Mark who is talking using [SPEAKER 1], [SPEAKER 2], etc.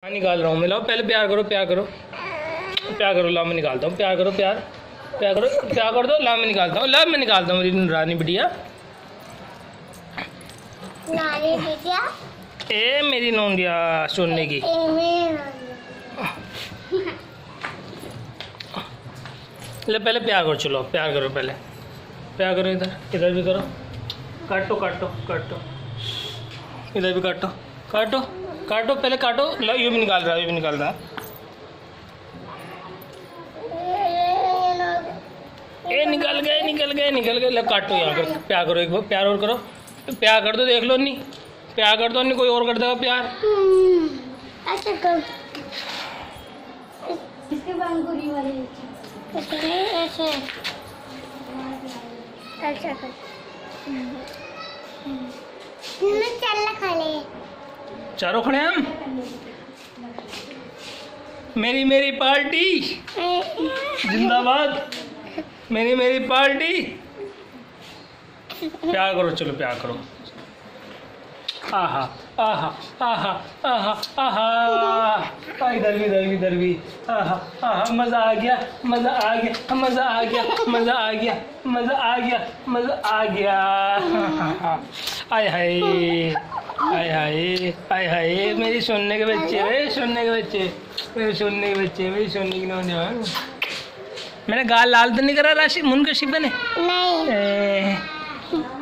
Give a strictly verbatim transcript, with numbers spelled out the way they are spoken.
[SPEAKER 1] निकाल रहा हूँ मैं। लाओ पहले प्यार करो, प्यार करो, प्यार करो। लाओ मैं निकालता हूँ, प्यार करो, प्यार प्यार करो, प्यार कर दो। लाओ मैं निकालता हूँ, लाओ मैं निकालता हूँ मेरी रानी बिटिया।
[SPEAKER 2] नानी बिटिया
[SPEAKER 1] ए मेरी नोंदिया सोने की। ले पहले प्यार करो, चलो प्यार करो, पहले प्यार करो। इधर इधर भी करो, काटो काटो काटो, इधर भी काटो काटो काटो, पहले काटो। लो ये भी निकाल रहा है, ये भी निकाल रहा है। ए निकल गए, निकल गए, निकल गए। लो काटो यहाँ कर, प्यार करो, एक बार प्यार और करो, प्यार कर दो। देख लो नहीं, प्यार कर दो, नहीं कोई और कर देगा प्यार।
[SPEAKER 2] ऐसे कर, इसके बांगुरी वाले ऐसे ऐसे कर। चल खा ले,
[SPEAKER 1] चारों खड़े हम। मेरी मेरी पार्टी जिंदाबाद, मेरी मेरी पार्टी। प्यार करो, चलो प्यार करो। आहा आहा आहा आहा आहा, इधर भी इधर भी इधर भी। आहा आहा, मजा आ गया, मजा आ गया, मजा आ गया, मजा आ गया, मजा आ गया, मजा आ गया। आय हाय आय हाय आय हाय, मेरी सोने के बच्चे, मेरे सोने के बच्चे, मेरे सोने के बच्चे, मेरी सोने की नौजवान। मैंने गाल लाल तो नहीं करा राशि मुन के शिबे ने?
[SPEAKER 2] नहीं।